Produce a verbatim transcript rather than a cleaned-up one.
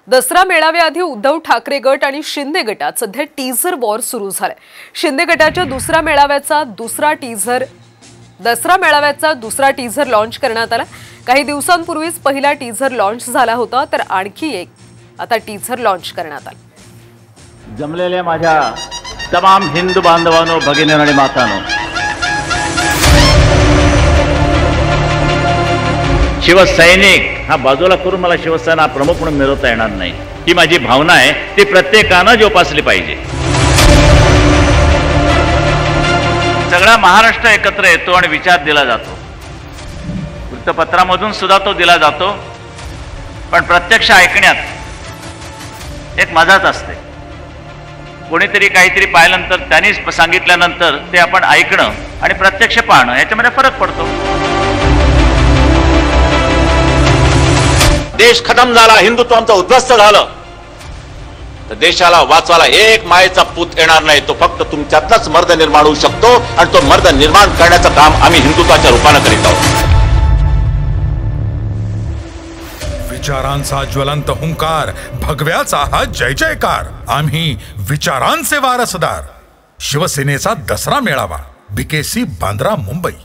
दसरा मेळाव्याआधी उद्धव ठाकरे गट आणि शिंदे गटात सध्या टीझर वॉर सुरू झालाय। शिंदे गटाच्या दुसऱ्या मेळाव्याचा दुसरा टीझर दसरा मेळाव्याचा दुसरा टीझर लॉन्च करण्यात आला। काही दिवसांपूर्वीच पहिला टीझर लॉन्च झाला होता, तर आणखी एक आता टीझर लॉन्च करण्यात आला। जमलेल्या माझ्या तमाम हिंदू बांधवांनो, भगिनींनो आणि मातांनो, शिवसैनिक हा बाजूला करून मला शिवसेना प्रमुख म्हणून मिळवता येणार नाही। ही माझी भावना आहे, ती प्रत्येकाने जोपासली पाहिजे। सगळा महाराष्ट्र एकत्र येतो आणि विचार दिला जातो। वृत्तपत्रामधून सुद्धा तो दिला जातो, पण प्रत्यक्ष ऐकण्यात एक मजाच असते। कोणीतरी काहीतरी पाहिल्यानंतर त्यांनी सांगितल्यानंतर ते आपण ऐकणं आणि प्रत्यक्ष पाहणं याच्यामध्ये फरक पडतो। देश खतम झाला, हिंदुत्व आमचं उद्ध्वस्त झालं, तर देशाला वाचवायला एक मायेचा पूत येणार नाही। तो फक्त तुमच्यातच मर्द निर्माण होऊ शकतो आणि तो मर्द निर्माण करण्याचं काम आम्ही हिंदुत्वाच्या रूपाने करीत आहोत। विचारांचा ज्वलंत हुंकार, भगव्याचा हा जय जयकार। आम्ही विचारांचे वारसदार। शिवसेनेचा दसरा मेळावा, बीकेसी, बांद्रा, मुंबई।